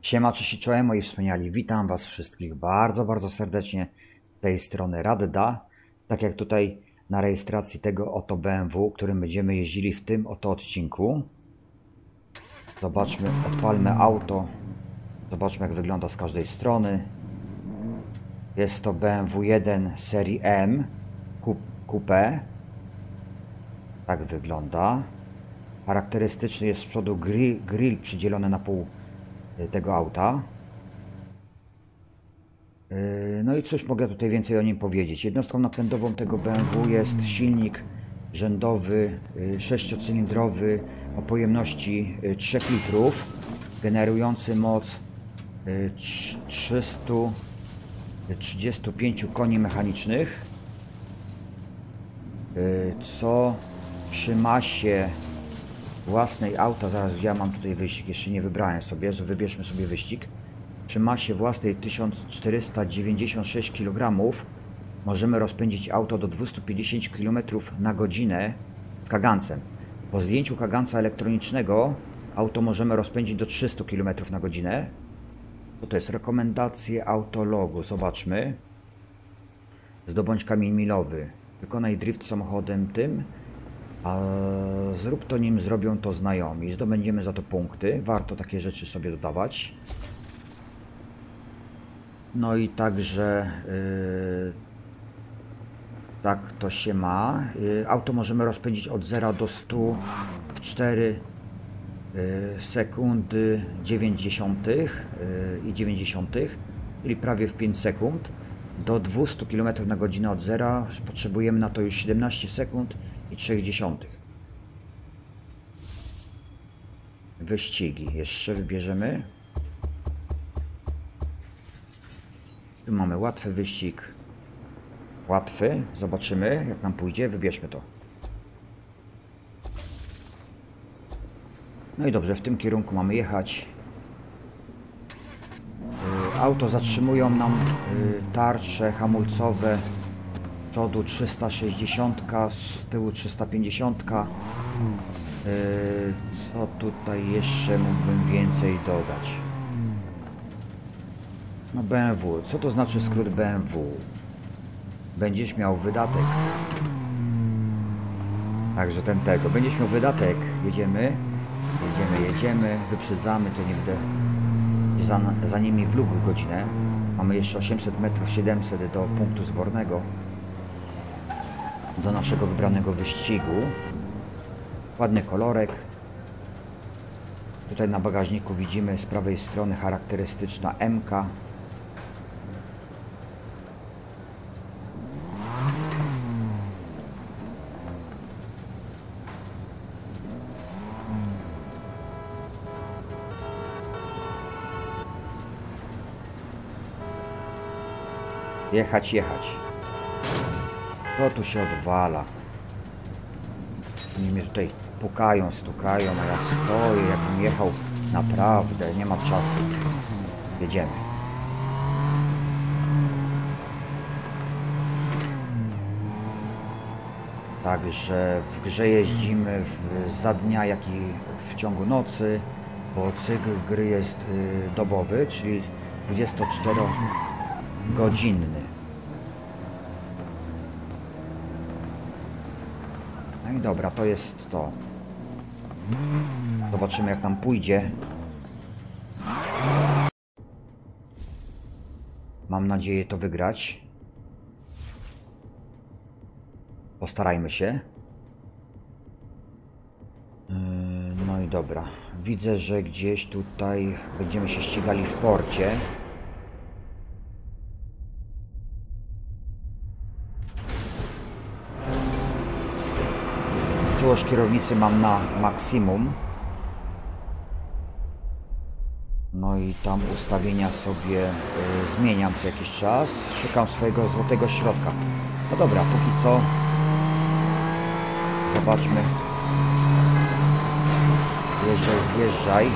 Siema, cześć i czołem, moi wspaniali. Witam was wszystkich bardzo serdecznie z tej strony Radda. Tak jak tutaj na rejestracji tego oto BMW, którym będziemy jeździli w tym oto odcinku. Zobaczmy, odpalmy auto. Zobaczmy, jak wygląda z każdej strony. Jest to BMW 1 serii M Coupe. Tak wygląda. Charakterystyczny jest z przodu grill przydzielony na pół tego auta. No i cóż mogę tutaj więcej o nim powiedzieć. Jednostką napędową tego BMW jest silnik rzędowy 6-cylindrowy o pojemności 3 litrów, generujący moc 335 koni mechanicznych, co przy masie własnej auta, zaraz ja mam tutaj wyścig, jeszcze nie wybrałem sobie, wybierzmy sobie wyścig. Przy masie własnej 1496 kg możemy rozpędzić auto do 250 km na godzinę z kagancem. Po zdjęciu kaganca elektronicznego auto możemy rozpędzić do 300 km na godzinę. To jest rekomendacje autologu, zobaczmy. Zdobądź kamień milowy, wykonaj drift samochodem tym, a zrób to, nim zrobią to znajomi. Zdobędziemy za to punkty. Warto takie rzeczy sobie dodawać. No i także tak to się ma. Auto możemy rozpędzić od 0 do 100 w 4 sekundy 90 i 90, czyli prawie w 5 sekund. Do 200 km na godzinę od 0 potrzebujemy na to już 17 sekund i 0,3. Wyścigi jeszcze wybierzemy. Tu mamy łatwy wyścig. Łatwy. Zobaczymy, jak nam pójdzie. Wybierzmy to. No i dobrze, w tym kierunku mamy jechać. Auto zatrzymują nam tarcze hamulcowe. Z przodu 360, z tyłu 350. Co tutaj jeszcze mógłbym więcej dodać? No BMW. Co to znaczy skrót BMW? Będziesz miał wydatek. Także tego. Będziesz miał wydatek. Jedziemy. Wyprzedzamy. To nie będę za nimi wlógł godzinę. Mamy jeszcze 800 metrów, 700 do punktu zbornego. Do naszego wybranego wyścigu. Ładny kolorek. Tutaj na bagażniku widzimy z prawej strony charakterystyczna MK. Jechać. To tu się odwala. Oni mnie tutaj pukają, stukają, a ja stoję, jakbym jechał naprawdę, nie ma czasu. Jedziemy. Także w grze jeździmy za dnia, jak i w ciągu nocy, bo cykl gry jest dobowy, czyli 24-godzinny. No i dobra, to jest to. Zobaczymy, jak nam pójdzie. Mam nadzieję to wygrać. Postarajmy się. No i dobra. Widzę, że gdzieś tutaj będziemy się ścigali w porcie. Czułość kierownicy mam na maksimum. No i tam ustawienia sobie zmieniam co jakiś czas. Szukam swojego złotego środka. No dobra, póki co zobaczmy. Zjeżdżaj.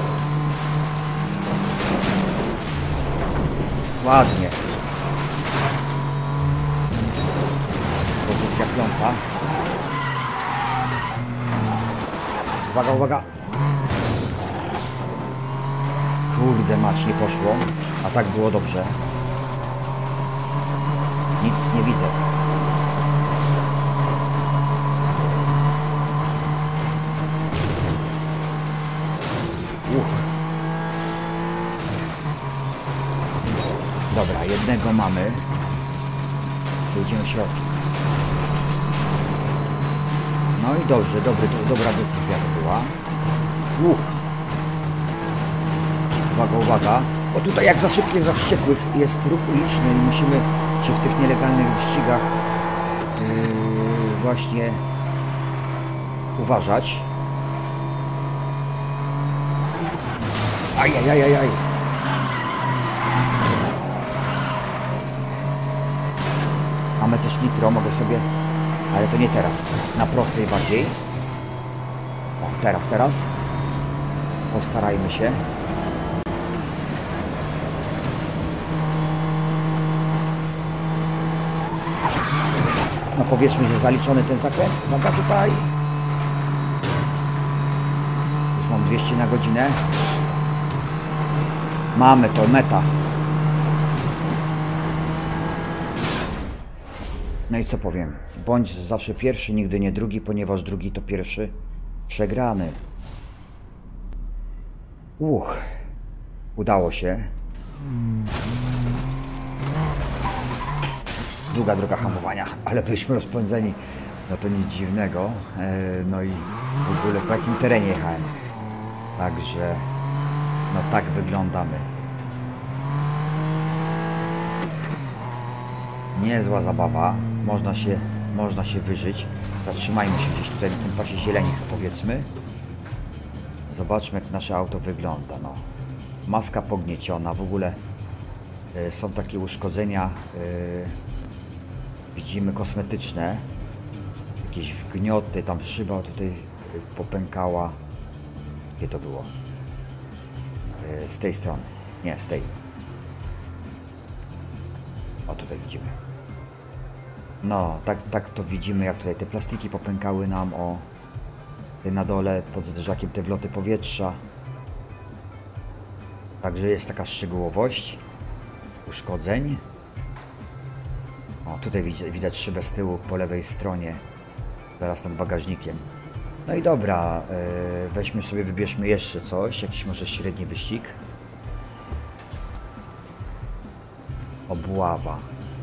Ładnie. Pozycja 5. Uwaga. Kurde mać, nie poszło. A tak było dobrze. Nic nie widzę. Dobra, jednego mamy. Idziemy w środku. No i dobrze, dobra decyzja to była. Uwaga, uwaga. Bo tutaj jak za szybkich, za wściekłych jest ruch uliczny i musimy się w tych nielegalnych wyścigach właśnie uważać. Ajajajajaj. Mamy też nitro, mogę sobie... Ale to nie teraz. Na prostej bardziej. O, teraz. Postarajmy się. No powiedzmy, że zaliczony ten zakręt. Dobra, tutaj. Już mam 200 na godzinę. Mamy to, meta. No i co powiem? Bądź zawsze pierwszy, nigdy nie drugi, ponieważ drugi to pierwszy przegrany. Udało się. Długa droga hamowania, ale byliśmy rozpędzeni. No to nic dziwnego. No i w ogóle po jakim terenie jechałem. Także no tak wyglądamy. Niezła zabawa. Można się wyżyć. Zatrzymajmy się gdzieś tutaj na tym pasie zieleni, powiedzmy. Zobaczmy, jak nasze auto wygląda. No. Maska pognieciona. W ogóle są takie uszkodzenia, widzimy, kosmetyczne. Jakieś wgnioty, tam szyba tutaj popękała. Gdzie to było? Z tej strony. Nie, z tej. O, tutaj widzimy. No, tak to widzimy, jak tutaj te plastiki popękały nam, o, na dole pod zderzakiem te wloty powietrza. Także jest taka szczegółowość uszkodzeń. O, tutaj widać szybę z tyłu po lewej stronie, zaraz nad bagażnikiem. No i dobra, weźmy sobie, wybierzmy jeszcze coś, jakiś może średni wyścig. Obława.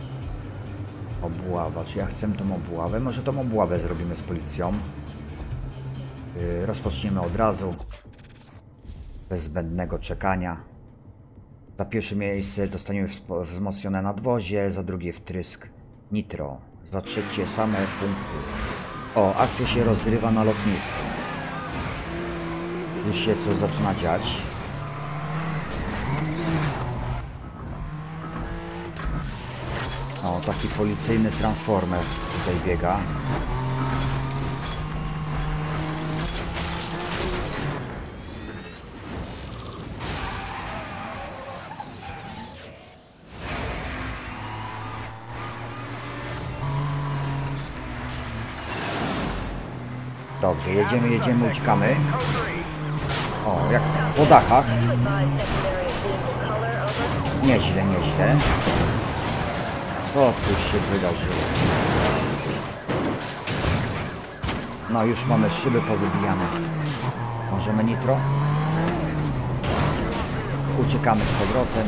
Czy ja chcę tą obławę? Może tą obławę zrobimy z policją. Rozpoczniemy od razu. Bez zbędnego czekania. Za pierwsze miejsce dostaniemy wzmocnione nadwozie, za drugie wtrysk nitro. Za trzecie same punkty. O, akcja się rozgrywa na lotnisku. Już się coś zaczyna dziać. O, taki policyjny transformer tutaj biega. Dobrze, jedziemy, uciekamy. O, jak po dachach. Nieźle. Co tu się wydarzyło? No, już mamy szyby powybijane. Możemy nitro? Uciekamy z powrotem.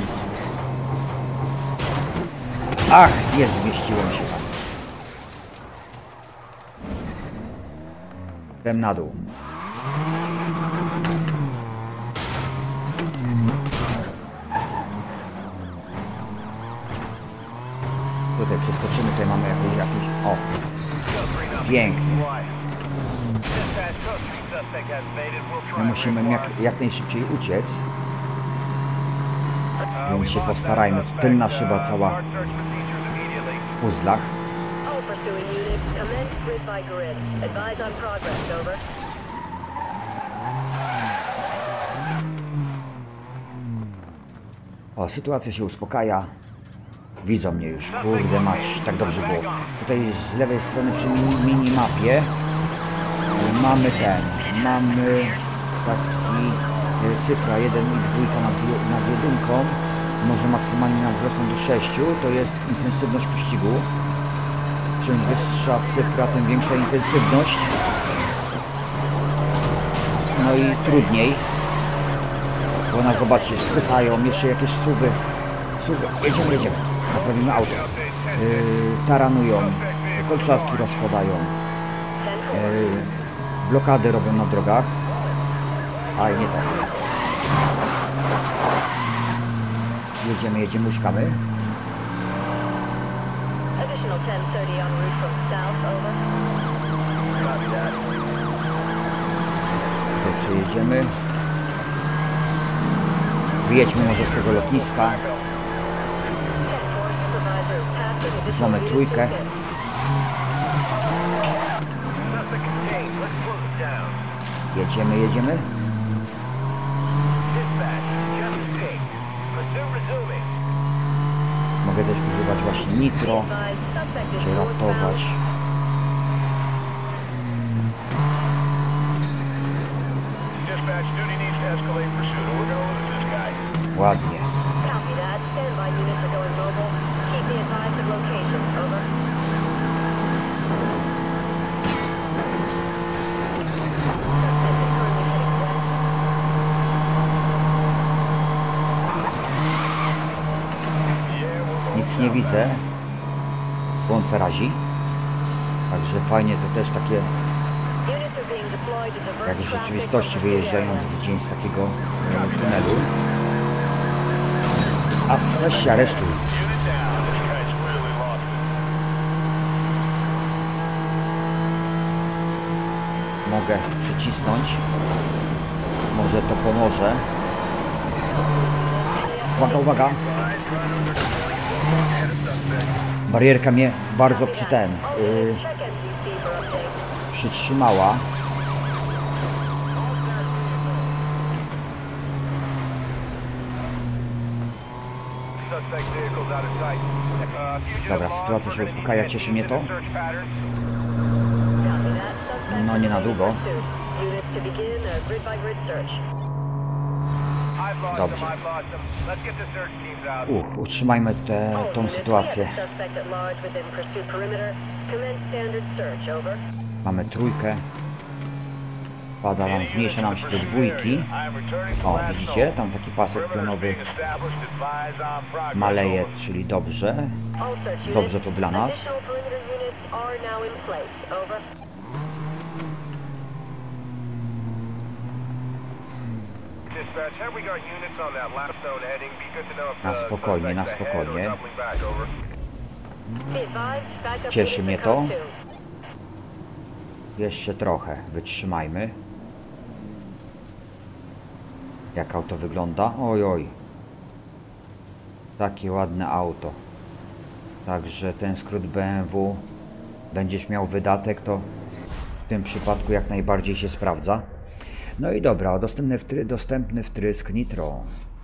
Ach, zmieściłem się tam.Tem na dół. Tutaj przeskoczymy, tutaj mamy jakiś... O! Pięknie. My musimy jak najszybciej uciec. Więc się postarajmy. Tylna szyba cała w puzzlach. O, sytuacja się uspokaja. Widzą mnie już. Kurde mać, tak dobrze było. Tutaj z lewej strony przy minimapie mamy taki cyfra 1 i 2 nad jedynką, może maksymalnie nad wzrostem do 6, to jest intensywność pościgu. Czym wyższa cyfra, tym większa intensywność. No i trudniej. Bo nas, zobaczcie, spychają, jeszcze jakieś suwy. Jedziemy. Naprawimy auto. Taranują, kolczatki rozkładają. Blokady robią na drogach. A nie tak. Jedziemy, uciekamy. To przejedziemy. Wyjedźmy może z tego lotniska. Mamy trójkę. Jedziemy. Mogę też używać właśnie nitro, czy ratować. Ładnie. Nic nie widzę. Słońce razi. Także fajnie, to też takie, jak w rzeczywistości wyjeżdżając w dzień z takiego tunelu. A weź się aresztuj. Mogę przycisnąć. Może to pomoże. Uwaga. Barierka mnie bardzo przytrzymała. Dobra, sytuacja się uspokaja, cieszy mnie to. No nie na długo. Dobrze. Utrzymajmy tą sytuację. Mamy trójkę. Zmniejsza nam się te dwójki. O, widzicie? Tam taki pasek pionowy maleje, czyli dobrze. Dobrze to dla nas. Na spokojnie. Cieszy mnie to. Jeszcze trochę wytrzymajmy. Jak auto wygląda? Oj. Takie ładne auto. Także ten skrót BMW, będziesz miał wydatek, to w tym przypadku jak najbardziej się sprawdza. No i dobra, dostępny wtrysk nitro.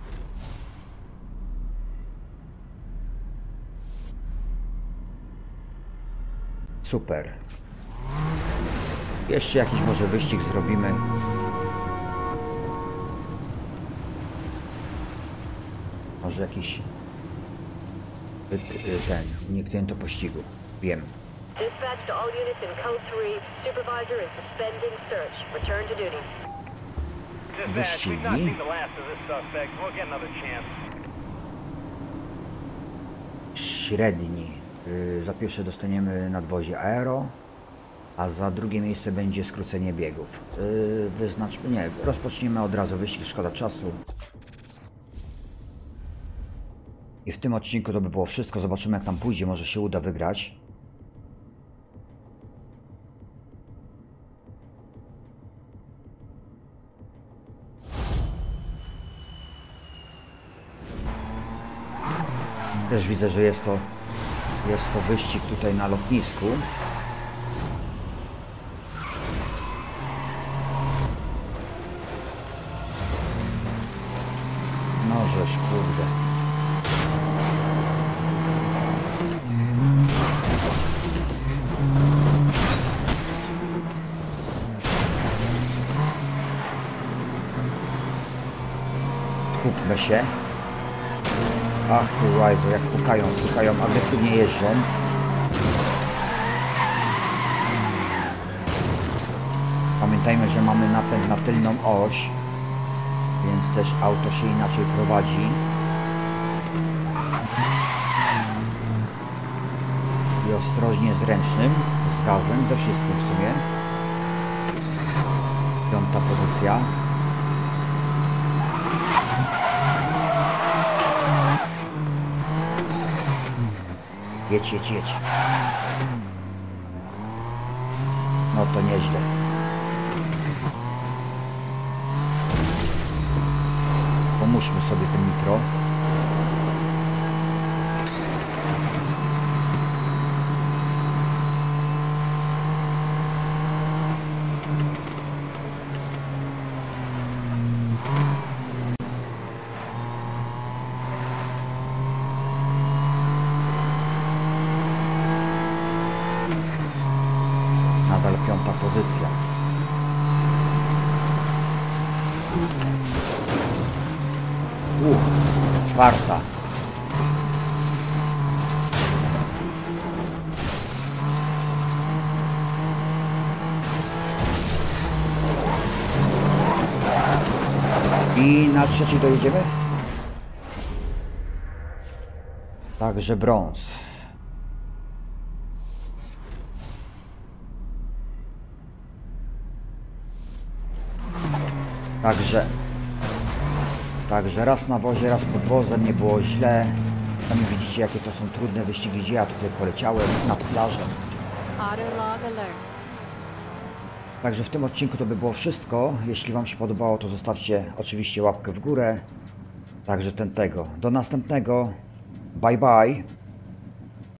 Super. Jeszcze jakiś może wyścig zrobimy. Może jakiś uniknięto pościgu. Wiem. Wyścigi. Średni. Za pierwsze dostaniemy nadwozie aero, a za drugie miejsce będzie skrócenie biegów. Rozpoczniemy od razu wyścig, szkoda czasu. I w tym odcinku to by było wszystko. Zobaczymy jak tam pójdzie, może się uda wygrać. Też widzę, że jest to wyścig tutaj na lotnisku. No żeż, kurde. lesie. Ach ty łajzo, jak pukają, agresywnie jeżdżą. Pamiętajmy, że mamy napęd na tylną oś, więc też auto się inaczej prowadzi. I ostrożnie z ręcznym, z gazem, ze wszystkim w sumie. 5. pozycja. Jedź. No to nieźle. Pomóżmy sobie tym nitro. Nadal 5. pozycja. Czwarta. I na 3. dojedziemy? Także brąz. Także raz na wozie, raz pod wozem, nie było źle. Sami widzicie, jakie to są trudne wyścigi, gdzie ja tutaj poleciałem nad plażem. Także w tym odcinku to by było wszystko. Jeśli Wam się podobało, to zostawcie oczywiście łapkę w górę. Także do następnego. Bye bye.